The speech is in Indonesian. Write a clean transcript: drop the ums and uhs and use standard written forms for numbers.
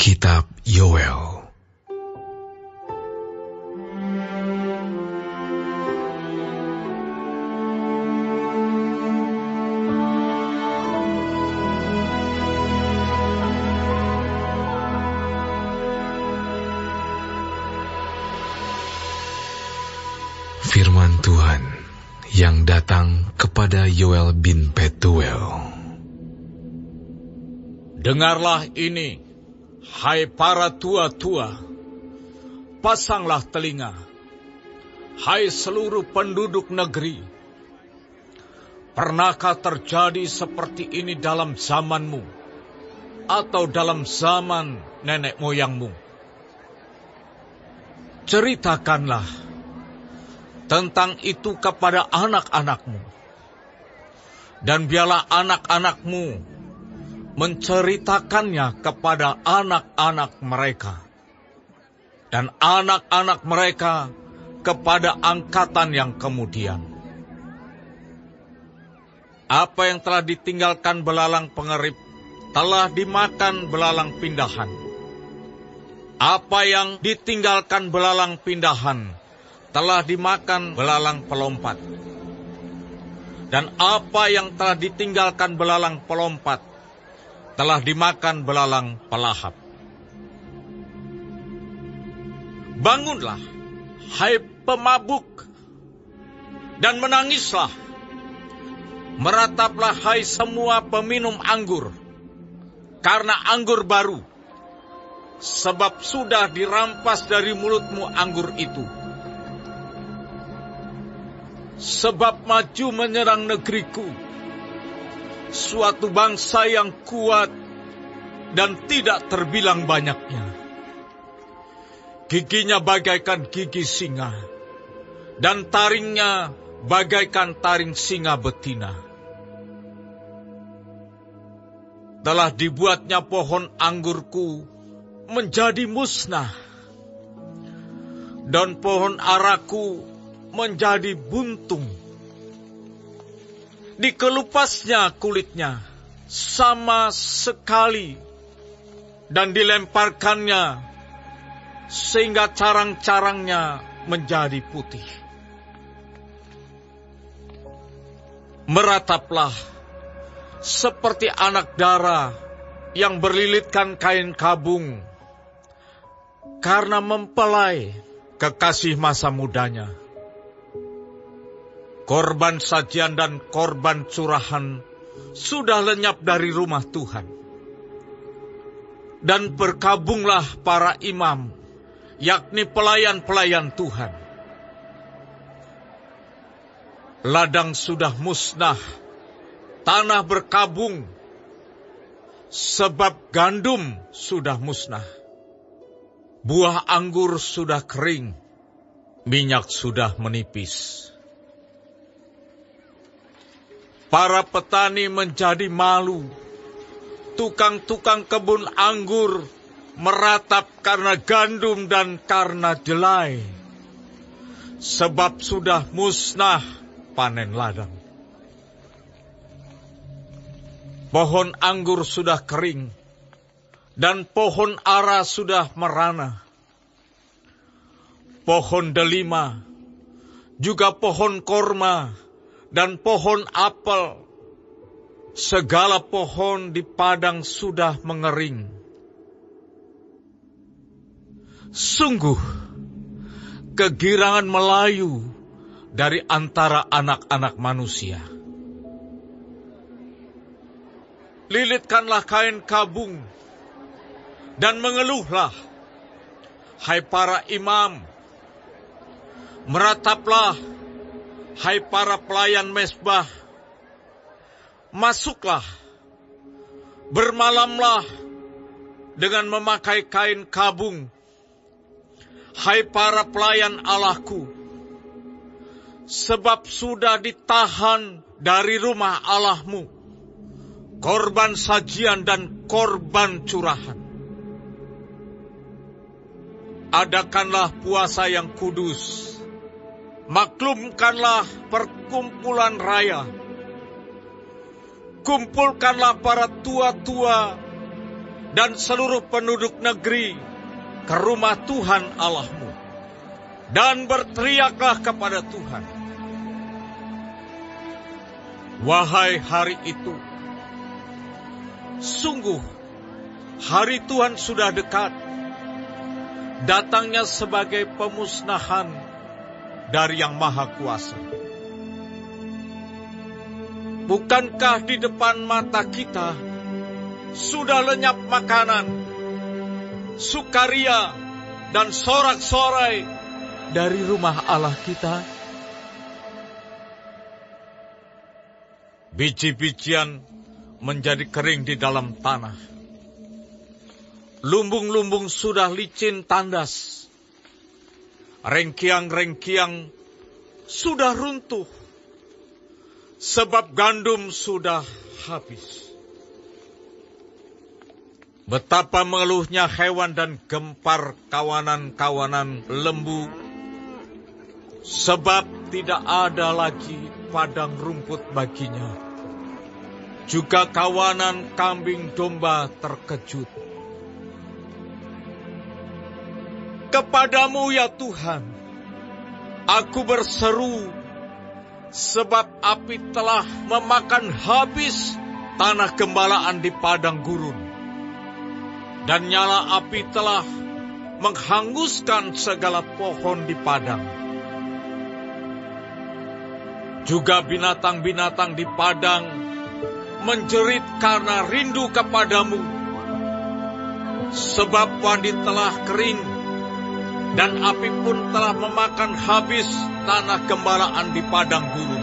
Kitab Yoel. Firman Tuhan yang datang kepada Yoel bin Petuel. Dengarlah ini, hai para tua-tua, pasanglah telinga, hai seluruh penduduk negeri. Pernahkah terjadi seperti ini dalam zamanmu, atau dalam zaman nenek moyangmu? Ceritakanlah tentang itu kepada anak-anakmu, dan biarlah anak-anakmu menceritakannya kepada anak-anak mereka, dan anak-anak mereka kepada angkatan yang kemudian. Apa yang telah ditinggalkan belalang pengerip telah dimakan belalang pindahan. Apa yang ditinggalkan belalang pindahan telah dimakan belalang pelompat. Dan apa yang telah ditinggalkan belalang pelompat telah dimakan belalang pelahap. Bangunlah, hai pemabuk, dan menangislah. Merataplah, hai semua peminum anggur, karena anggur baru, sebab sudah dirampas dari mulutmu anggur itu. Sebab maju menyerang negeriku, suatu bangsa yang kuat dan tidak terbilang banyaknya. Giginya bagaikan gigi singa, dan taringnya bagaikan taring singa betina. Telah dibuatnya pohon anggurku menjadi musnah, dan pohon araku menjadi buntung. Dikelupasnya kulitnya sama sekali, dan dilemparkannya sehingga carang-carangnya menjadi putih. Merataplah seperti anak dara yang berlilitkan kain kabung, karena mempelai kekasih masa mudanya. Korban sajian dan korban curahan sudah lenyap dari rumah Tuhan. Dan berkabunglah para imam, yakni pelayan-pelayan Tuhan. Ladang sudah musnah, tanah berkabung, sebab gandum sudah musnah. Buah anggur sudah kering, minyak sudah menipis. Para petani menjadi malu, tukang-tukang kebun anggur meratap karena gandum dan karena delai, sebab sudah musnah panen ladang. Pohon anggur sudah kering, dan pohon ara sudah merana. Pohon delima, juga pohon korma, dan pohon apel, segala pohon di padang sudah mengering. Sungguh, kegirangan melayu dari antara anak-anak manusia. Lilitkanlah kain kabung, dan mengeluhlah, hai para imam. Merataplah, hai para pelayan mezbah. Masuklah, bermalamlah dengan memakai kain kabung, hai para pelayan Allahku. Sebab sudah ditahan dari rumah Allahmu korban sajian dan korban curahan. Adakanlah puasa yang kudus, maklumkanlah perkumpulan raya. Kumpulkanlah para tua-tua dan seluruh penduduk negeri ke rumah Tuhan Allahmu, dan berteriaklah kepada Tuhan. Wahai hari itu, sungguh hari Tuhan sudah dekat, datangnya sebagai pemusnahan dari Yang Maha Kuasa. Bukankah di depan mata kita sudah lenyap makanan, sukaria, dan sorak-sorai dari rumah Allah kita? Biji-bijian menjadi kering di dalam tanah. Lumbung-lumbung sudah licin tandas. Rengkiang-rengkiang sudah runtuh, sebab gandum sudah habis. Betapa mengeluhnya hewan dan gempar kawanan-kawanan lembu, sebab tidak ada lagi padang rumput baginya. Juga kawanan kambing domba terkejut. Kepadamu ya Tuhan, aku berseru, sebab api telah memakan habis tanah gembalaan di padang gurun, dan nyala api telah menghanguskan segala pohon di padang. Juga binatang-binatang di padang menjerit karena rindu kepadamu, sebab wadi telah kering, dan api pun telah memakan habis tanah gembalaan di padang gurun.